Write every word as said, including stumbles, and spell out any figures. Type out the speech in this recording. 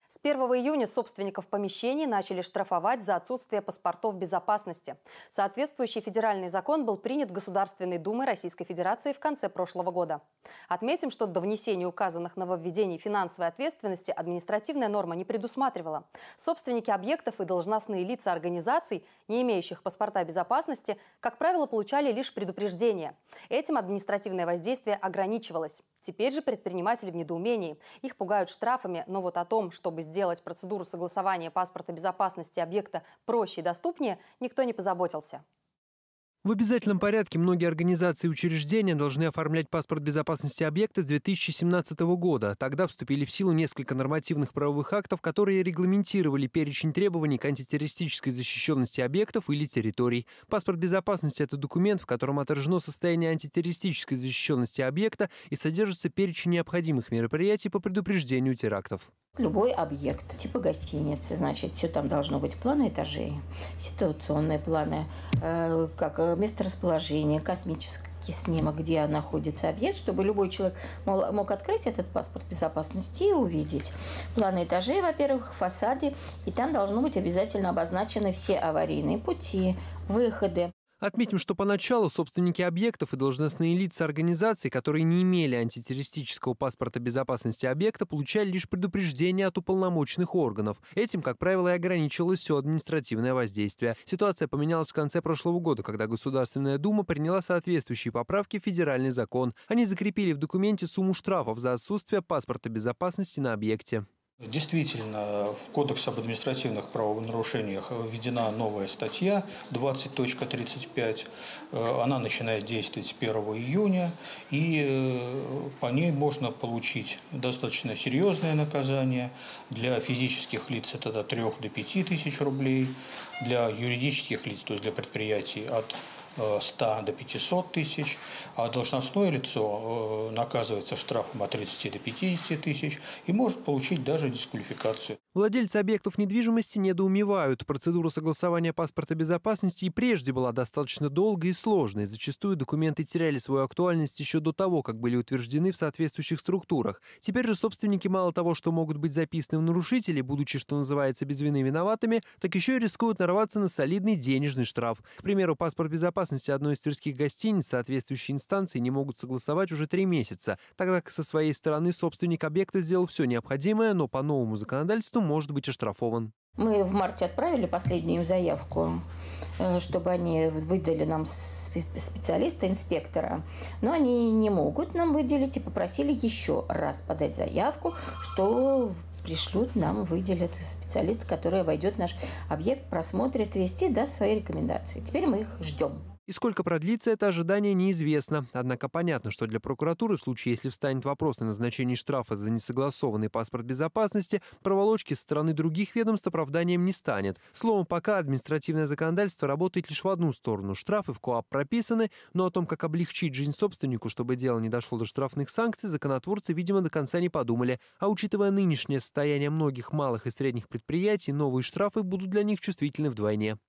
С первого июня собственников помещений начали штрафовать за отсутствие паспортов безопасности. Соответствующий федеральный закон был принят Государственной Думой Российской Федерации в конце прошлого года. Отметим, что до внесения указанных нововведений финансовой ответственности административная норма не предусматривала. Собственники объектов и должностные лица организаций, не имеющих паспорта безопасности, как правило, получали лишь предупреждение. Этим административное воздействие ограничивалось. Теперь же предприниматели в недоумении. Их пугают штрафами, но вот о том, чтобы сделать процедуру согласования паспорта безопасности объекта проще и доступнее, никто не позаботился. В обязательном порядке многие организации и учреждения должны оформлять паспорт безопасности объекта с две тысячи семнадцатого года. Тогда вступили в силу несколько нормативных правовых актов, которые регламентировали перечень требований к антитеррористической защищенности объектов или территорий. Паспорт безопасности – это документ, в котором отражено состояние антитеррористической защищенности объекта и содержится перечень необходимых мероприятий по предупреждению терактов. Любой объект, типа гостиницы, значит, все там должно быть: планы этажей, ситуационные планы, э, как месторасположение, космический снимок, где находится объект, чтобы любой человек мог, мог открыть этот паспорт безопасности и увидеть. Планы этажей, во-первых, фасады, и там должно быть обязательно обозначены все аварийные пути, выходы. Отметим, что поначалу собственники объектов и должностные лица организаций, которые не имели антитеррористического паспорта безопасности объекта, получали лишь предупреждение от уполномоченных органов. Этим, как правило, и ограничивалось все административное воздействие. Ситуация поменялась в конце прошлого года, когда Государственная Дума приняла соответствующие поправки в федеральный закон. Они закрепили в документе сумму штрафов за отсутствие паспорта безопасности на объекте. Действительно, в Кодекс об административных правонарушениях введена новая статья двадцать точка тридцать пять. Она начинает действовать с первого июня, и по ней можно получить достаточно серьезное наказание. Для физических лиц это от трёх до пяти тысяч рублей, для юридических лиц, то есть для предприятий, от ста до пятисот тысяч, а должностное лицо наказывается штрафом от тридцати до пятидесяти тысяч и может получить даже дисквалификацию. Владельцы объектов недвижимости недоумевают. Процедура согласования паспорта безопасности и прежде была достаточно долгой и сложной. Зачастую документы теряли свою актуальность еще до того, как были утверждены в соответствующих структурах. Теперь же собственники мало того, что могут быть записаны в нарушители, будучи, что называется, без вины виноватыми, так еще и рискуют нарваться на солидный денежный штраф. К примеру, паспорт безопасности одной из тверских гостиниц соответствующие инстанции не могут согласовать уже три месяца, тогда как со своей стороны собственник объекта сделал все необходимое, но по новому законодательству может быть оштрафован. Мы в марте отправили последнюю заявку, чтобы они выдали нам специалиста, инспектора. Но они не могут нам выделить и попросили еще раз подать заявку, что пришлют нам, выделят специалиста, который обойдет наш объект, просмотрит весь и даст свои рекомендации. Теперь мы их ждем. И сколько продлится это ожидание, неизвестно. Однако понятно, что для прокуратуры, в случае, если встанет вопрос о назначении штрафа за несогласованный паспорт безопасности, проволочки со стороны других ведомств оправданием не станет. Словом, пока административное законодательство работает лишь в одну сторону. Штрафы в КоАП прописаны, но о том, как облегчить жизнь собственнику, чтобы дело не дошло до штрафных санкций, законотворцы, видимо, до конца не подумали. А учитывая нынешнее состояние многих малых и средних предприятий, новые штрафы будут для них чувствительны вдвойне.